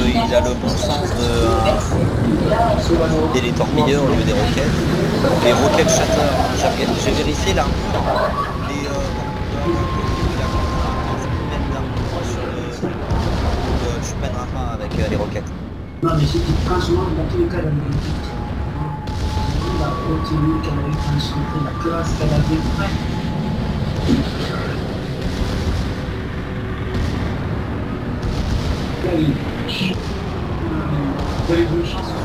il a le bon sens de des torpilleurs au lieu des roquettes. Les roquettes shatter, hein, j'ai vérifié là. Les, tu pèneras pas avec les roquettes. Non, mais c'était franchement, dans tous les cas, la vérité. La retenue qu'elle avait enchantée, la classe qu'elle avait faite. Vous avez bonne chance.